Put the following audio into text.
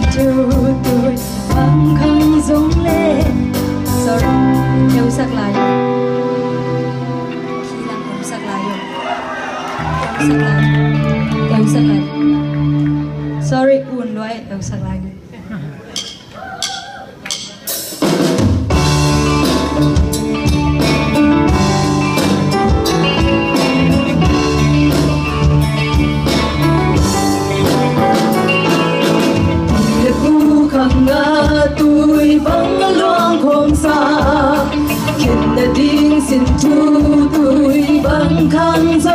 chu tôi băng khăng giống lệ sorry yêu sắc lại khi làm yêu sắc lại yêu sắc lại sorry buồn nói yêu sắc lại tôi băng loang không xa khiến đã đinh xin thu tôi băng khăn